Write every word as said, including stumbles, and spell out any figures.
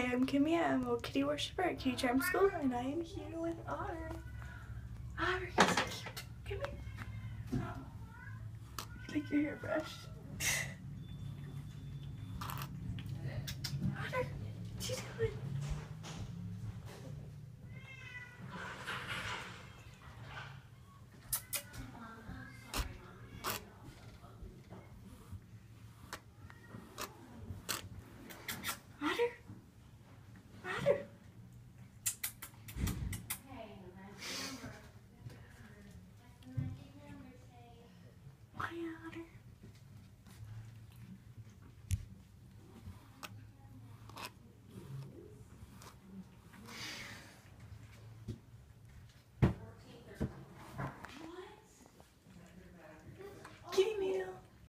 I'm Kimmy. I'm a kitty worshiper at Kitty Charm School, and I am here with Otter. Otter, you're so cute. Come here. You like your hair brushed?